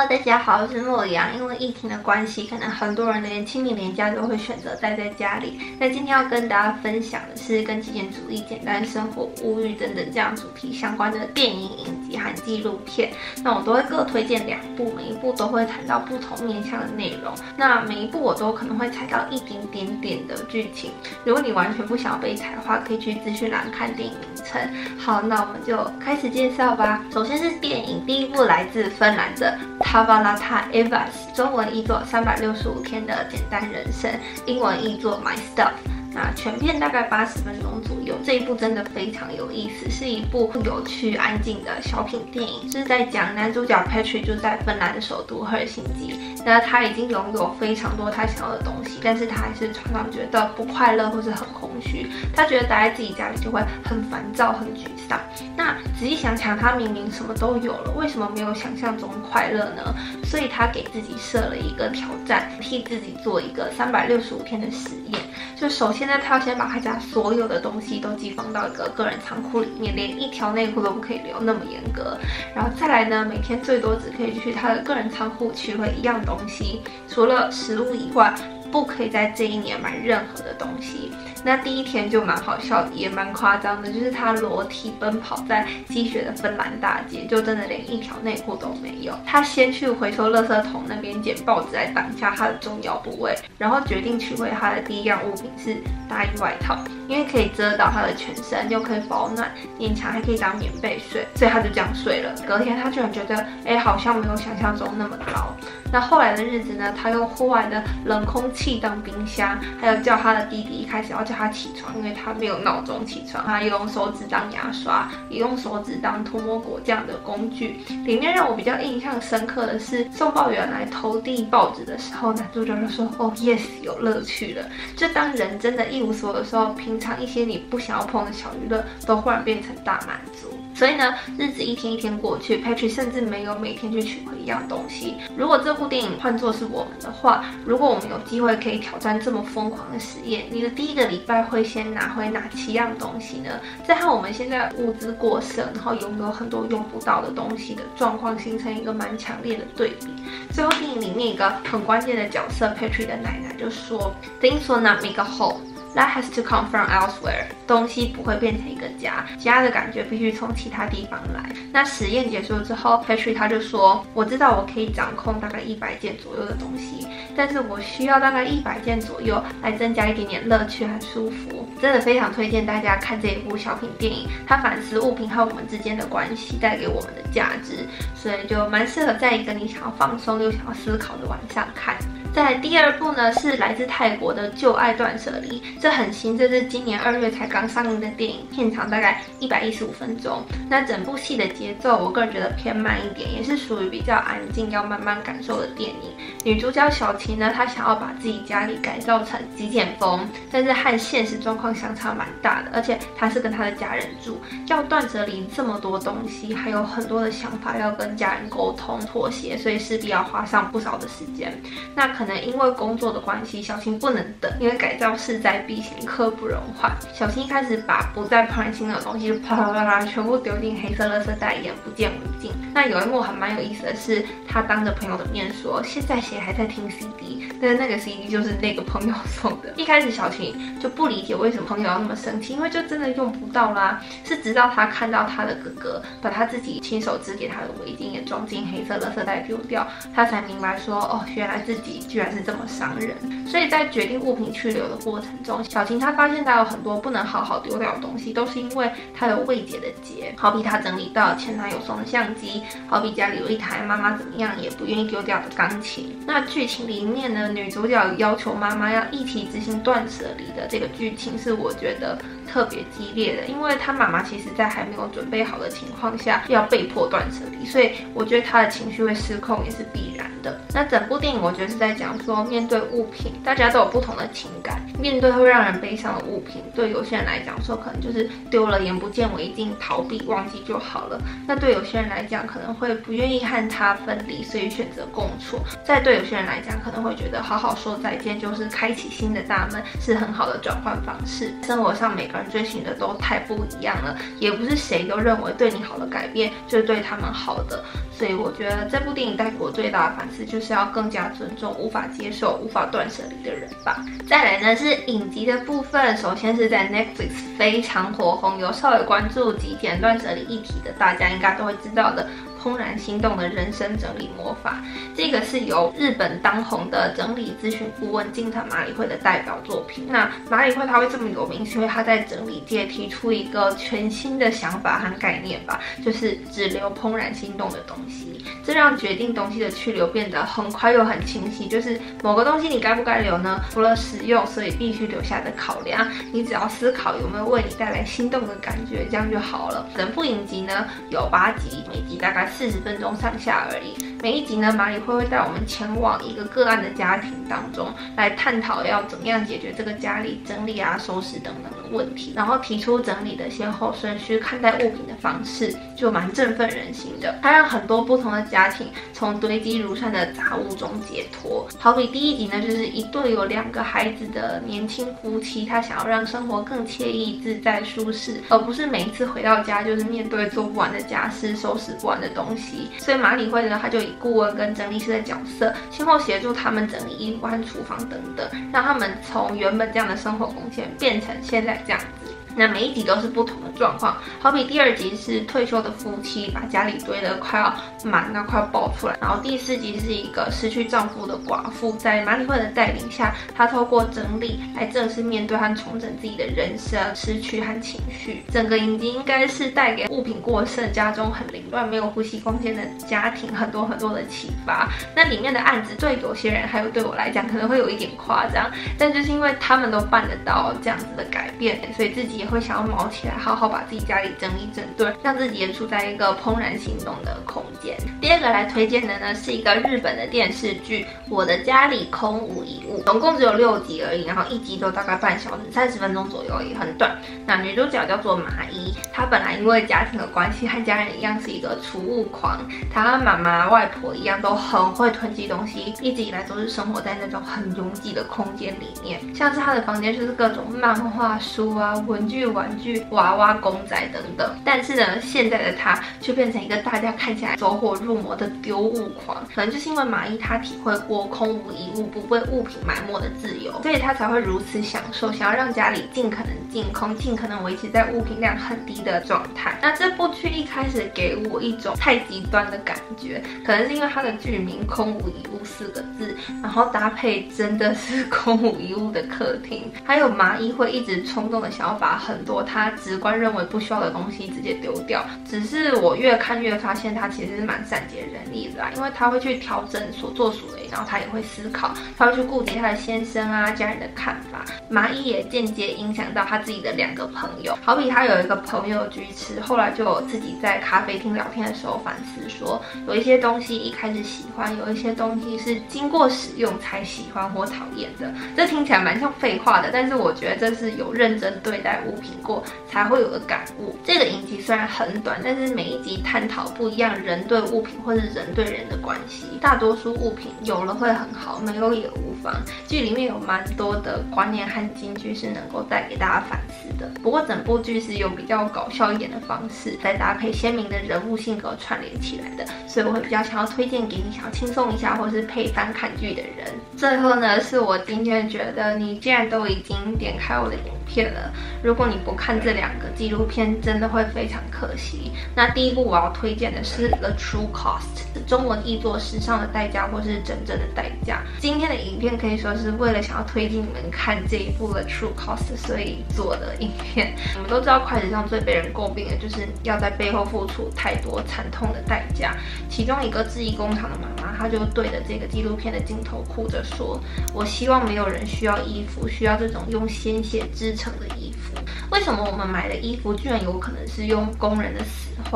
Hello， 大家好，我是莫阳。因为疫情的关系，可能很多人连清明连假都会选择待在家里。那今天要跟大家分享的是跟极简主义、简单生活、物欲等等这样主题相关的电影、影集和纪录片。那我都会各推荐2部，每一部都会谈到不同面向的内容。那每一部我都可能会踩到一点点的剧情。如果你完全不想要被踩的话，可以去资讯栏看电影名称。好，那我们就开始介绍吧。首先是电影，第一部来自芬兰的Tavalata Evas， 中文译作365天的简单人生，英文译作 My Stuff。那全片大概80分钟左右，这一部真的非常有意思，是一部有趣、安静的小品电影，是在讲男主角 Patrick 就在芬兰的首都赫尔辛基，那他已经拥有非常多他想要的东西，但是他还是常常觉得不快乐或是很空虚，他觉得待在自己家里就会很烦躁、很沮丧。那仔细想想，他明明什么都有了，为什么没有想象中快乐呢？所以他给自己设了一个挑战，替自己做一个365天的实验。就首先呢，他要先把他家所有的东西都寄放到一个个人仓库里面，连一条内裤都不可以留，那么严格。然后再来呢，每天最多只可以去他的个人仓库取回1样东西，除了食物以外，不可以在这一年买任何的东西。那第一天就蛮好笑的，也蛮夸张的，就是他裸体奔跑在积雪的芬兰大街，就真的连一条内裤都没有。他先去回收垃圾桶那边捡报纸来挡下他的重要部位，然后决定取回他的第一样物品是大衣外套，因为可以遮到他的全身，又可以保暖，勉强还可以当棉被睡，所以他就这样睡了。隔天他居然觉得，好像没有想象中那么糟。那后来的日子呢，他用户外的冷空气当冰箱，还有叫他的弟弟一开始要叫他起床，因为他没有闹钟起床。他用手指当牙刷，也用手指当涂抹果酱的工具。里面让我比较印象深刻的是，送报员来投递报纸的时候，男主角就说：“哦 ，yes， 有乐趣了。”就当人真的一无所有的时候，平常一些你不想要碰的小娱乐，都忽然变成大满足。所以呢，日子一天一天过去 ，Patrick 甚至没有每天去取回1样东西。如果这部电影换作是我们的话，如果我们有机会可以挑战这么疯狂的实验，你的第一个礼拜会先拿回哪7样东西呢？这和我们现在物资过剩，然后拥有很多用不到的东西的状况形成一个蛮强烈的对比。最后电影里面一个很关键的角色 Patrick 的奶奶就说 ：“Things will not make a whole。”That has to come from elsewhere。东西不会变成一个家，家的感觉必须从其他地方来。那实验结束之后 ，Patrick 他就说：“我知道我可以掌控大概100件左右的东西，但是我需要大概100件左右来增加一点点乐趣和舒服。”真的非常推荐大家看这一部小品电影，它反思物品和我们之间的关系带给我们的价值，所以就蛮适合在一个你想要放松又想要思考的晚上看。再来第2部呢，是来自泰国的《旧爱断舍离》，这很新，这是今年2月才刚上映的电影，片长大概115分钟。那整部戏的节奏，我个人觉得偏慢一点，也是属于比较安静，要慢慢感受的电影。女主角小琪呢，她想要把自己家里改造成极简风，但是和现实状况相差蛮大的，而且她是跟她的家人住，要断舍离这么多东西，还有很多的想法要跟家人沟通妥协，所以势必要花上不少的时间。那可能因为工作的关系，小青不能等，因为改造势在必行，刻不容缓。小青一开始把不再怦然心动的东西就啪啦啦啦全部丢进黑色垃圾袋，眼不见为净。那有一幕还蛮有意思的是，他当着朋友的面说：“现在谁还在听 CD？” 但是那个 CD 就是那个朋友送的。一开始小青就不理解为什么朋友要那么生气，因为就真的用不到啦。是直到他看到他的哥哥把他自己亲手织给他的围巾也装进黑色垃圾袋丢掉，他才明白说：“哦，原来自己居然是这么伤人。”所以在决定物品去留的过程中，小青她发现她有很多不能好好丢掉的东西，都是因为她有未解的结。好比她整理到前男友送的相机，好比家里有一台妈妈怎么样也不愿意丢掉的钢琴。那剧情里面呢，女主角要求妈妈要一起执行断舍离的这个剧情，是我觉得特别激烈的，因为她妈妈其实在还没有准备好的情况下要被迫断舍离，所以我觉得她的情绪会失控也是必然的。 的。那整部电影我觉得是在讲说，面对物品，大家都有不同的情感。面对会让人悲伤的物品，对有些人来讲说，可能就是丢了眼不见为净，逃避忘记就好了。那对有些人来讲，可能会不愿意和他分离，所以选择共处。再对有些人来讲，可能会觉得好好说再见就是开启新的大门，是很好的转换方式。生活上每个人追寻的都太不一样了，也不是谁都认为对你好的改变就是对他们好的。所以我觉得这部电影带给我最大的反思，就是要更加尊重无法接受、无法断舍离的人吧。再来呢是影集的部分，首先是在 Netflix 非常火红，有稍微关注极简断舍离议题的大家应该都会知道的怦然心动的人生整理魔法。这个是由日本当红的整理咨询顾问近藤麻里惠的代表作品。那麻里惠她会这么有名，是因为她在整理界提出一个全新的想法和概念吧，就是只留怦然心动的东西。这让决定东西的去留变得很快又很清晰，就是某个东西你该不该留呢？除了实用，所以必须留下的考量，你只要思考有没有为你带来心动的感觉，这样就好了。整部影集呢有8集，每集大概40分钟上下而已。每一集呢，麻里惠会带我们前往一个个案的家庭当中，来探讨要怎么样解决这个家里整理啊、收拾等等的问题，然后提出整理的先后顺序、看待物品的方式，就蛮振奋人心的。它让很多不同的家庭从堆积如山的杂物中解脱。好比第一集呢，就是一对有2个孩子的年轻夫妻，他想要让生活更惬意、自在、舒适，而不是每一次回到家就是面对做不完的家事、收拾不完的东西。所以麻里惠呢，他就以顾问跟整理师的角色，先后协助他们整理衣服和厨房等等，让他们从原本这样的生活贡献变成现在这样子。那每一集都是不同的状况，好比第2集是退休的夫妻把家里堆得快要满到快要爆出来，然后第4集是一个失去丈夫的寡妇，在麻里惠的带领下，她透过整理来正式面对和重整自己的人生、失去和情绪。整个影集应该是带给物品过剩、家中很凌乱、没有呼吸空间的家庭很多的启发。那里面的案子对有些人还有对我来讲可能会有一点夸张，但就是因为他们都办得到这样子的改变，所以自己也会想要毛起来，好好把自己家里整理整顿，让自己也处在一个怦然心动的空间。第2个来推荐的呢，是一个日本的电视剧《我的家里空无一物》，总共只有6集而已，然后一集都大概半小时，30分钟左右，也很短。那女主角叫做麻衣，她本来因为家庭的关系，和家人一样是一个储物狂，她和妈妈、外婆一样都很会囤积东西，一直以来都是生活在那种很拥挤的空间里面，像是她的房间就是各种漫画书啊、文具、玩具、娃娃、公仔等等。但是呢，现在的她却变成一个大家看起来走火入魔的丢物狂，可能就是因为麻衣她体会过空无一物、不被物品埋没的自由，所以她才会如此享受，想要让家里尽可能净空，尽可能维持在物品量很低的状态。那这部剧一开始给我一种太极端的感觉，可能是因为它的剧名空无一物4个字，然后搭配真的是空无一物的客厅，还有麻衣会一直冲动的想要把很多他直观认为不需要的东西直接丢掉。只是我越看越发现他其实是蛮善解人意的啦，因为他会去调整所作所为，然后他也会思考，他会去顾及他的先生啊、家人的看法。麻衣也间接影响到他自己的2个朋友，好比他有一个朋友居痴，后来就有自己在咖啡厅聊天的时候反思说，有一些东西一开始喜欢，有一些东西是经过使用才喜欢或讨厌的。这听起来蛮像废话的，但是我觉得这是有认真对待物品过才会有的感悟。这个影集虽然很短，但是每一集探讨不一样人对物品或是人对人的关系。大多数物品有了会很好，没有也无妨。剧里面有蛮多的观念和金句是能够带给大家反思的。不过整部剧是用比较搞笑一点的方式，再搭配鲜明的人物性格串联起来的，所以我会比较想要推荐给你想要轻松一下或是配饭看剧的人。最后呢，是我今天觉得你既然都已经点开我的影片了，如果你不看这2个纪录片，真的会非常可惜。那第一部我要推荐的是 The True Cost， 中文译作时尚的代价或是真正的代价。今天的影片可以说是为了想要推荐你们看这一部 The True Cost 所以做的影片。你们都知道快时尚最被人诟病的就是要在背后付出太多惨痛的代价。其中一个制衣工厂的妈妈，她就对着这个纪录片的镜头哭着说，我希望没有人需要衣服，需要这种用鲜血织成的衣服。为什么我们买的衣服居然有可能是用工人的死换来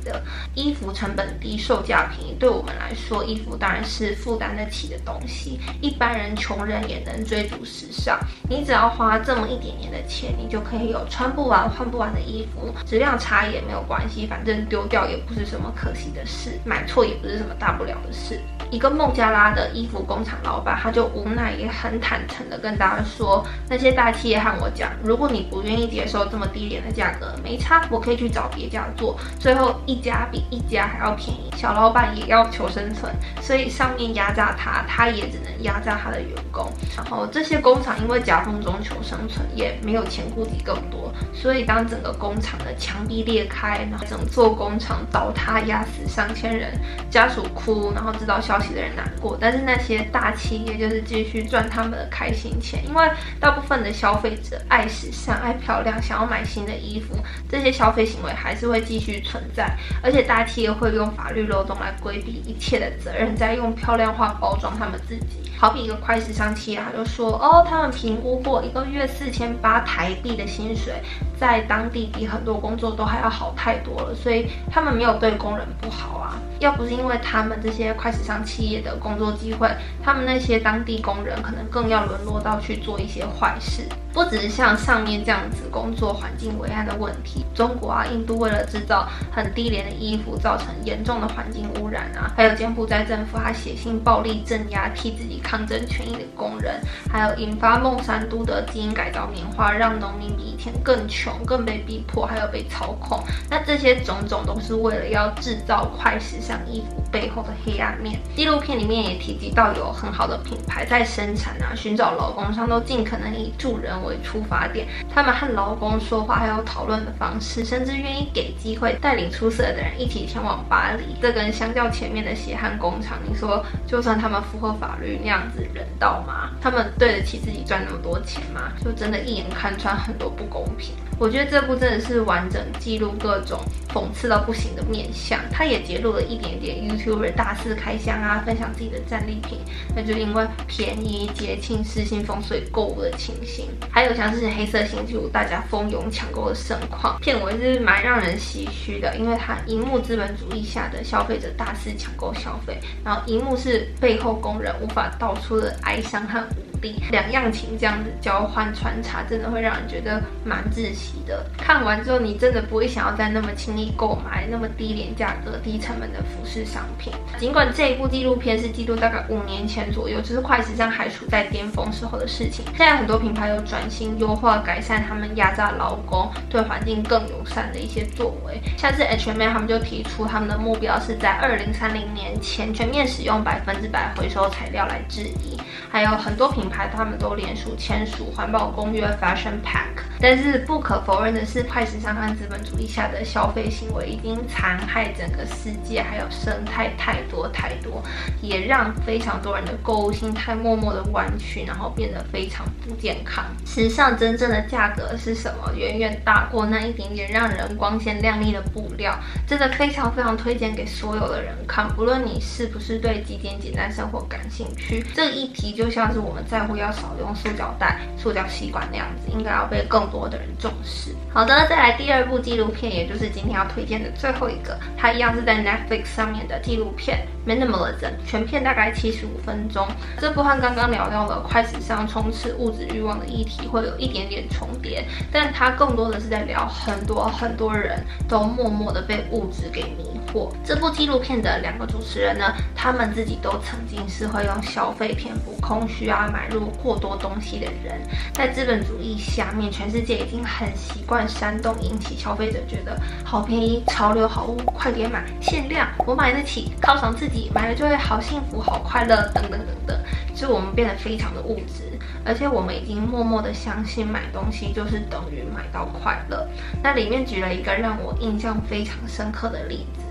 的。衣服成本低，售价便宜，对我们来说，衣服当然是负担得起的东西。一般人、穷人也能追逐时尚。你只要花这么一点点的钱，你就可以有穿不完、换不完的衣服，质量差也没有关系，反正丢掉也不是什么可惜的事，买错也不是什么大不了的事。一个孟加拉的衣服工厂老板，他就无奈也很坦诚的跟大家说，那些大企业和我讲，如果你不愿意接受这么低廉的价格，没差，我可以去找别家做。最后一家比一家还要便宜，小老板也要求生存，所以上面压榨他，他也只能压榨他的员工。然后这些工厂因为夹缝中求生存，也没有钱顾及更多，所以当整个工厂的墙壁裂开，然后整座工厂倒塌，压死上千人，家属哭，然后知道消息的人难过，但是那些大企业就是继续赚他们的开心钱，因为大部分的消费者爱时尚、爱漂亮，想要买新的衣服，这些消费行为还是会继续存在，而且大企业会用法律漏洞来规避一切的责任，再用漂亮话包装他们自己。好比一个快时尚企业，他就说，哦，他们评估过1个月4800台币的薪水，在当地比很多工作都还要好太多了，所以他们没有对工人不好啊。要不是因为他们这些快时尚企业的工作机会，他们那些当地工人可能更要沦落到去做一些坏事。不只是像上面这样子工作环境危害的问题，中国啊、印度为了制造很低廉的衣服，造成严重的环境污染啊，还有柬埔寨政府他血腥暴力镇压替自己抗争权益的工人，还有引发孟山都的基因改造棉花，让农民比以前更穷、更被逼迫，还有被操控。那这些种种都是为了要制造快时尚衣服背后的黑暗面。纪录片里面也提及到，有很好的品牌在生产啊、寻找劳工上都尽可能以助人为出发点，他们和劳工说话还有讨论的方式，甚至愿意给机会带领出色的人一起前往巴黎。这跟相较前面的血汗工厂，你说就算他们符合法律那样子人道吗？他们对得起自己赚那么多钱吗？就真的一眼看穿很多不公平。我觉得这部真的是完整记录各种讽刺到不行的面向，它也揭露了一点点 YouTuber 大肆开箱啊，分享自己的战利品，那就因为便宜、节庆、失心疯所以购物的情形。还有像是黑色星期五大家蜂拥抢购的盛况，片尾是蛮让人唏嘘的，因为它荧幕资本主义下的消费者大肆抢购消费，然后荧幕是背后工人无法道出的哀伤和无力，两样情这样子交换穿插，真的会让人觉得蛮窒息的。看完之后，你真的不会想要再那么轻易购买那么低廉价格、低成本的服饰商品。尽管这一部纪录片是记录大概5年前左右，就是快时尚还处在巅峰时候的事情。现在很多品牌有转型、优化、改善他们压榨劳工、对环境更友善的一些作为。像是 H&M 他们就提出他们的目标是在2030年前全面使用100%回收材料来制衣。还有很多品牌他们都联署签署环保公约 Fashion Pact。但是不可否认的是，快时尚和资本主义下的消费行为已经残害整个世界还有生态太多，也让非常多人的购物心态默默的弯曲，然后变得非常不健康。时尚真正的价格是什么？远远大过那一点点让人光鲜亮丽的布料。真的非常推荐给所有的人看，不论你是不是对极简简单生活感兴趣，这个议题就像是我们在乎要少用塑胶袋、塑胶吸管那样子，应该要被更多的人重视。好的，再来第二部纪录片，也就是今天要推荐的最后一个，它一样是在 Netflix 上面的纪录片 Minimalism， 全片大概75分钟。这部和刚刚聊到了快时尚充斥物质欲望的议题会有一点点重叠，但它更多的是在聊很多人都默默的被物质给迷惑。这部纪录片的2个主持人呢，他们自己都曾经是会用消费填补空虚啊，买入过多东西的人。在资本主义下面，全世界已经很习惯煽动引起消费者觉得好便宜、潮流好物，快点买，限量，我买得起，犒赏自己，买了就会好幸福、好快乐，等等。所以我们变得非常的物质，而且我们已经默默的相信买东西就是等于买到快乐。那里面举了一个让我印象非常深刻的例子。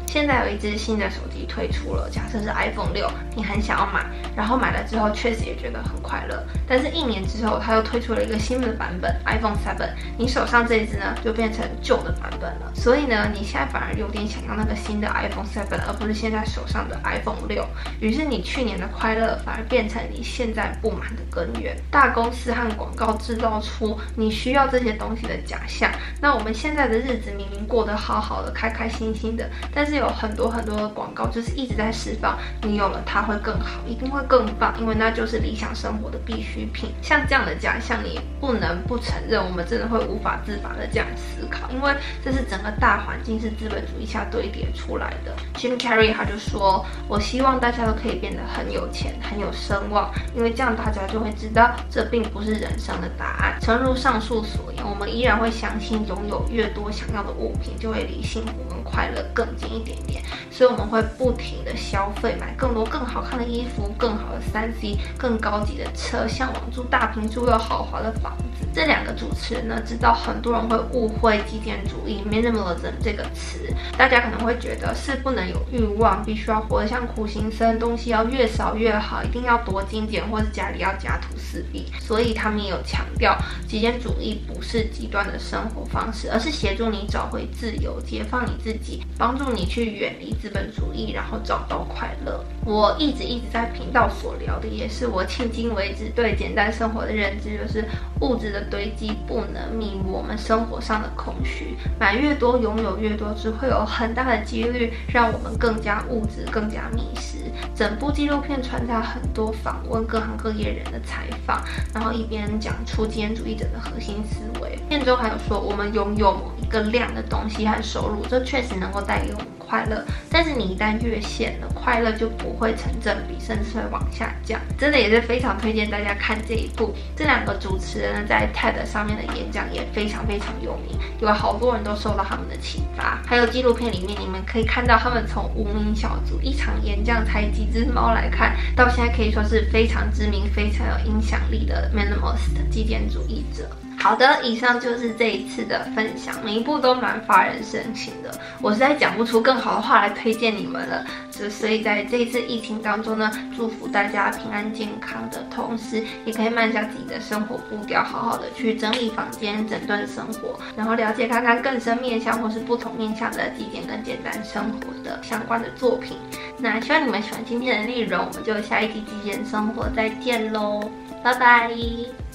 现在有一支新的手机推出了，假设是 iPhone 6，你很想要买，然后买了之后确实也觉得很快乐，但是1年之后，它又推出了一个新的版本 iPhone 7，你手上这一支呢就变成旧的版本了，所以呢，你现在反而有点想要那个新的 iPhone 7，而不是现在手上的 iPhone 6。于是你去年的快乐反而变成你现在不满的根源。大公司和广告制造出你需要这些东西的假象。那我们现在的日子明明过得好好的，开开心心的，但是有很多的广告就是一直在释放，你有了它会更好，一定会更棒，因为那就是理想生活的必需品。像这样的假象，你不能不承认，我们真的会无法自拔的这样思考，因为这是整个大环境是资本主义下堆叠出来的。Jim Carrey 他就说，我希望大家都可以变得很有钱，很有声望，因为这样大家就会知道这并不是人生的答案。诚如上述所言，我们依然会相信拥有越多想要的物品，就会离幸福跟快乐更近一点点，所以我们会不停的消费，买更多更好看的衣服，更好的3C， 更高级的车，向往住大坪数又豪华的房子。这两个主持人呢，知道很多人会误会极简主义 minimalism 这个词，大家可能会觉得是不能有欲望，必须要活得像苦行僧，东西要越少越好，一定要多精简，或是家里要家徒四壁。所以他们也有强调，极简主义不是极端的生活方式，而是协助你找回自由，解放你自己，帮助你去远离资本主义，然后找到快乐。我一直在频道所聊的，也是我迄今为止对简单生活的认知，就是物质的堆积不能弥补我们生活上的空虚，买越多，拥有越多，只会有很大的几率让我们更加物质，更加迷失。整部纪录片穿插很多访问各行各业人的采访，然后一边讲出极简主义者的核心思维。片中还有说，我们拥有某一个量的东西和收入，这确实能够带给我们快乐，但是你一旦越线了，快乐就不会成正比，甚至会往下降。真的也是非常推荐大家看这一部。这两个主持人在 TED 上面的演讲也非常有名，有好多人都受到他们的启发。还有纪录片里面，你们可以看到他们从无名小卒一场演讲才几只猫来看，到现在可以说是非常知名、非常有影响力的 minimalist 极简主义者。好的，以上就是这一次的分享，每一部都蛮发人深省的。我实在讲不出更好的话来推荐你们了，所以在这一次疫情当中呢，祝福大家平安健康的同时，也可以慢下自己的生活步调，好好的去整理房间、整顿生活，然后了解看看更深面向或是不同面向的极简跟简单生活的相关的作品。那希望你们喜欢今天的内容，我们就下一集极简生活再见喽，拜拜。